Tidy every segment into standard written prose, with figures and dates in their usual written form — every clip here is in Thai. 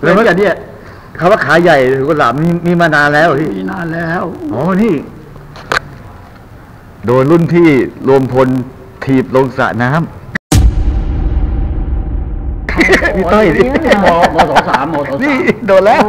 แล้วอย่างนี้คำว่าขาใหญ่กุหลาบมีมานานแล้วพี่มีนานแล้วอ๋อนี่โดนรุ่นพี่รวมพลถีบลงสระน้ำพี่ต้อยม.3 ม.3 นี่โดนแล้ว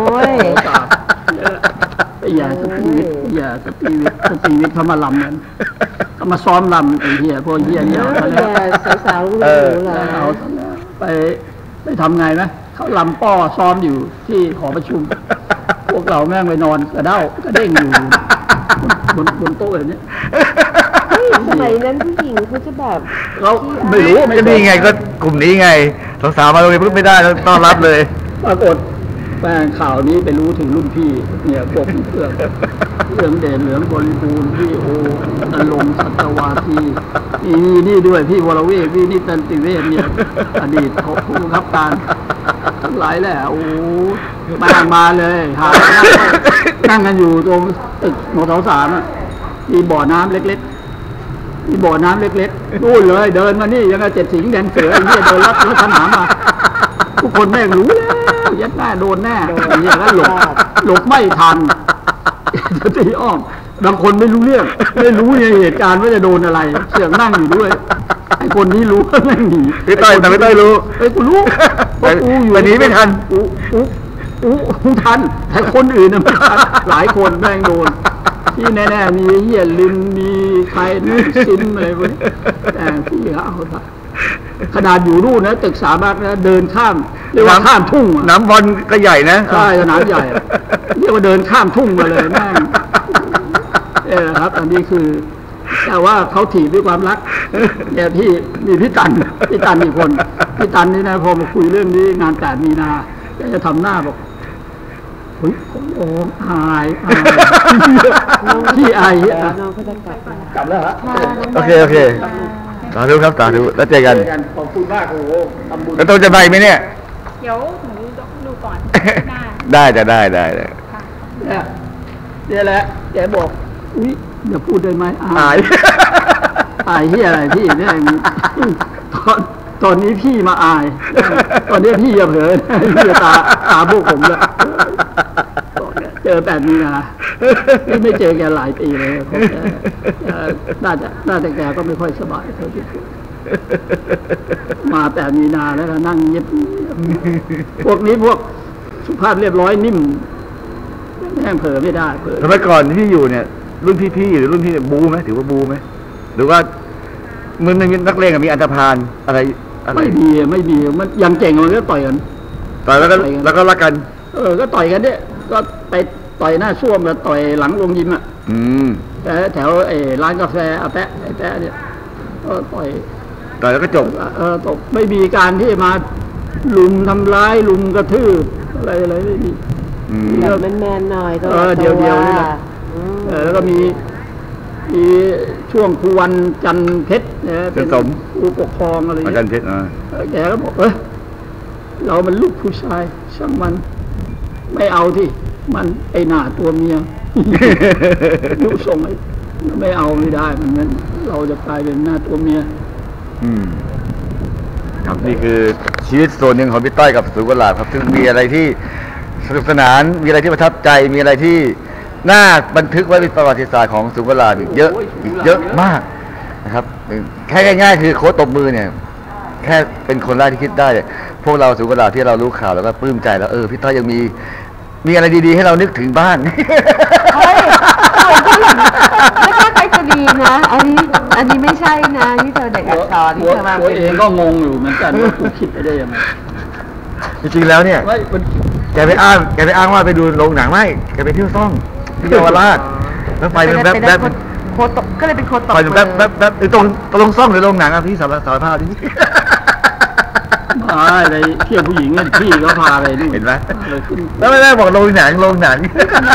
อย่าสตีวิทย์เขามาลำนั้นเขามาซ้อมลำไอ้เหี้ยพวกเหี้ยเนี่ยสาวๆเอาไปทำไงไหมเขาลำป้อซ้อมอยู่ที่หอประชุมพวกเราแม่งไปนอนกระเด้งอยู่บนโต๊ะแบบนี้สมัยนั้นผู้หญิงเขาจะแบบเราไม่รู้ไม่ดีไงก็กลุ่มนี้ไงสาวๆมาโรงเรียนพูดไม่ได้แล้วต้อนรับเลยปรากฏแฟนข่าวนี้ไปรู้ถึงรุ่นพี่เนี่ยพวกเรื่องเด่นเหลืองบริบูรณ์พี่โอตลงสัตวาทีนี่ด้วยพี่วรเวทพี่นิตันติเวศเนี่ยอดีตผู้บังคับการทั้งหลายแหละโอ้มาเลยหานั่งกันอยู่ตรงตึกม.3มีบ่อน้ำเล็กๆมีบ่อน้ำเล็กๆนู่นเลยเดินมานี่ยังไง7 สิงห์แดนเสือไอ้เนี่ยเดินรับสนามมาทุกคนแม่งรู้แล้วยัดแน่โดนแน่เนี่ยแล้วหลบไม่ทันจะตีอ้อมบางคนไม่รู้เรื่องไม่รู้ในเหตุการณ์ว่าจะโดนอะไรเสียงนั่งอยู่ด้วยไอ้คนนี้รู้ว่าแม่งหนีพี่ต้อยแต่ไม่ต้อยรู้ไอ้กูรู้กูอยู่วันนี้ไม่ทันกูทันแต่คนอื่นน่ะไม่ทันหลายคนแม่งโดนที่แน่ๆมีเหี้ยลินมีใครซิมอะไรพวกนี้แต่ที่เอาขนาดอยู่นู่นนะตึก3 บาทนะเดินข้ามเรียกว่าข้ามทุ่งน้ำบอลก็ใหญ่นะใช่สนามใหญ่เรียกว่าเดินข้ามทุ่งมาเลยแม่งครับอันนี้คือแต่ว่าเขาถีบด้วยความรักเนี่ยพี่มีพี่ตันอีกคนพี่ตันนี่นะพอมาคุยเรื่องนี้งาน8 มีนาจะทำหน้าบอกเฮ้ยโอ้อายพี่อายน้องเขาจะกลับแล้วฮะโอเคสาธุครับสาธุแล้วเจอกันขอบคุณมากโอ้โหทำบุญแล้วต้องจะไปไหมเนี่ยเดี๋ยวหนูดูก่อนได้เนี่ยแหละแกบอกอุ้ยอย่าพูดได้ไหมอายที่อะไรพี่เนี่ยตอนนี้พี่มาอายตอนนี้พี่อย่าเผลอพี่ตาพวกผมเลยเจอ8 มีนาที่ไม่เจอแกหลายปีเลยน่าจะแกก็ไม่ค่อยสบายเท่าที่มา8 มีนาแล้วก็นั่งเงียบพวกนี้พวกสุภาพเรียบร้อยนิ่มแม่งเผลอไม่ได้เผลอสมัยก่อนที่อยู่เนี่ยรุ่นพี่หรือรุ่นพี่บูไหมถือว่าบูไหมหรือว่ามันมีนักเลงมีอันธพาลอะไรไม่มีมันยังเก่งมันก็ต่อยกันต่อยแล้วก็รักกันก็ต่อยกันเนี่ยก็ไปต่อยหน้าช่วมแล้วต่อยหลังโรงยิมอ่ะแถวร้านกาแฟอาแปะเนี่ยก็ต่อยแล้วก็จบตกไม่มีการที่มาลุมทำร้ายลุมกระทืบอะไรไม่มีแมนหน่อยเดียวนี่แหละแล้วก็มีช่วงครูวันจันเพชรเป็นครูปกครองอะไรจันเพชรแกก็บอกเรามันลูกผู้ชายช่างมันไม่เอาที่มันไอหน้าตัวเมียยุส่งไม่เอาไม่ได้มันเราจะกลายเป็นหน้าตัวเมียครับนี่คือชีวิตส่วนหนึ่งของพี่ต้อยกับสุกุหลาบครับซึ่งมีอะไรที่สนุกสนานมีอะไรที่ประทับใจมีอะไรที่น่าบันทึกไว้ในประวัติศาสตร์ของสุกุหลาบเยอะมากนะครับแค่ง่ายๆคือโค้ชตบมือเนี่ยแค่เป็นคนแรกที่คิดได้พวกเราสุกุหลาบที่เรารู้ข่าวแล้วก็ปลื้มใจแล้วพี่ต้อยยังมีอะไรดีๆให้เรานึกถึงบ้างไม่ใช่ใครจะดีนะอันนี้ไม่ใช่นะที่เธอเด็กอักษรที่เธอมาตัวเองก็งงอยู่เหมือนกันว่ากูคิดไปได้ยังไงจริงๆแล้วเนี่ยแกไปอ้างว่าไปดูโรงหนังไม่แกไปเที่ยวซ่องที่เยาวราชแล้วไปเป็นแบบโคตกก็เลยเป็นโคตกไปแบบตรงซ่องหรือโรงหนังพี่สารภาพดิอะไรเที่ยวผู้หญิงนั่นพี่ก็พาไปนี่เห็นไหมแล้วไม่ได้บอกโรงหนังโรงหนัง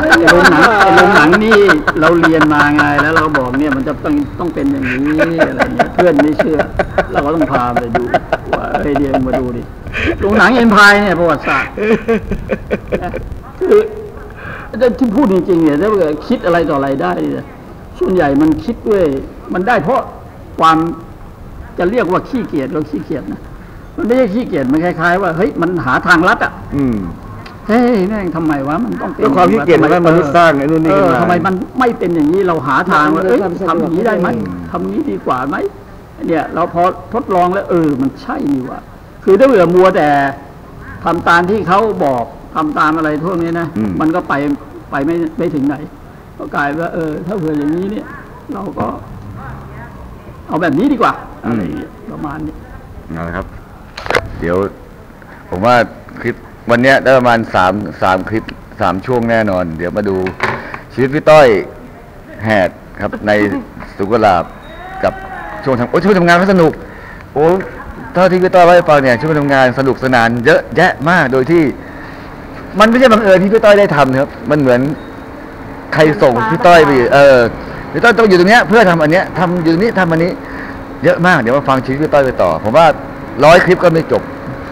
นี่เราเรียนมาไงแล้วเราบอกเนี่ยมันจะต้องเป็นอย่างนี้อะไรเงี้ยเพื่อนไม่เชื่อเราก็ต้องพาไปดูว่าไปเรียนมาดูดิโรงหนังเอ็มพายเนี่ยประวัติศาสตร์คือที่พูดจริงๆเนี่ยถ้าเกิดคิดอะไรต่ออะไรได้เนี่ยส่วนใหญ่มันคิดด้วยมันได้เพราะความจะเรียกว่าขี้เกียจเราขี้เกียจนะมันไม่ใช่ขี้เกียจมันคล้ายๆว่าเฮ้ยมันหาทางลัดอ่ะเฮ้ยแม่งทำไมวะมันต้องเป็นแล้วความขี้เกียจมันมนุษย์สร้างไอ้นู่นนี่ขึ้นมาทำไมมันไม่เป็นอย่างนี้เราหาทางว่าทำอย่างนี้ได้ไหมทำนี้ดีกว่าไหมเนี่ยเราพอทดลองแล้วมันใช่นี่วะคือถ้าเบื่อมัวแต่ทำตามที่เขาบอกทำตามอะไรพวกนี้นะมันก็ไปไม่ถึงไหนก็กลายว่าถ้าเผื่ออย่างนี้เนี่ยเราก็เอาแบบนี้ดีกว่าอะไรประมาณนี้นะครับเดี๋ยวผมว่าคลิปวันนี้ได้ประมาณ3คลิป3ช่วงแน่นอนเดี๋ยวมาดูชีวิตพี่ต้อยแหดครับในสุกลาบกับช่วงทำงานก็สนุกโอ้เท่าที่พี่ต้อยเล่าให้ฟังเนี่ยช่วงทำงานสนุกสนานเยอะแยะมากโดยที่มันไม่ใช่บังเอิญที่พี่ต้อยได้ทำนะครับมันเหมือนใครส่งพี่ต้อยไปพี่ต้อยต้องอยู่ตรงเนี้ยเพื่อทำอันเนี้ยทำอยู่ตรงนี้ทำอันนี้เยอะมากเดี๋ยวมาฟังชีวิตพี่ต้อยไปต่อผมว่า100 คลิปก็ไม่จบ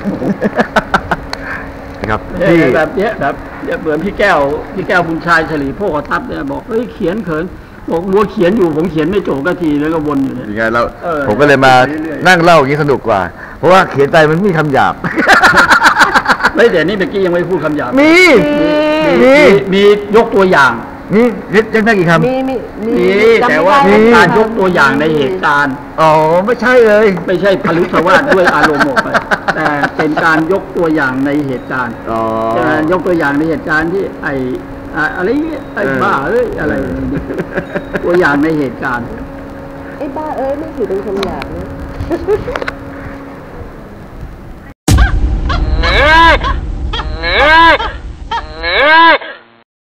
นะครับแบบเนี้ยแบบเหมือนพี่แก้วบุญชัยฉลีโพกทัพเนี่ยบอกเขียนเขินบอกมัวเขียนอยู่ผมเขียนไม่จบก็ทีแล้วก็วนอยู่เนี่ยอย่างเงี้ยแล้วผมก็เลยมานั่งเล่าอย่างนี้สนุกกว่าเพราะว่าเขียนไปมันมีคำหยาบไม่แต่นี่เมื่อกี้ยังไม่พูดคำหยาบมียกตัวอย่างนี่ยังได้กี่คำมีแต่ว่าการยกตัวอย่างในเหตุการณ์ไม่ใช่เลยไม่ใช่พลุสวาทด้วยอารมณ์ออกไปแต่เป็นการยกตัวอย่างในเหตุการณ์ยกตัวอย่างในเหตุการณ์ที่อะไรบ้าอะไรตัวอย่างในเหตุการณ์บ้าไม่ถือเป็นคำหยาบนะ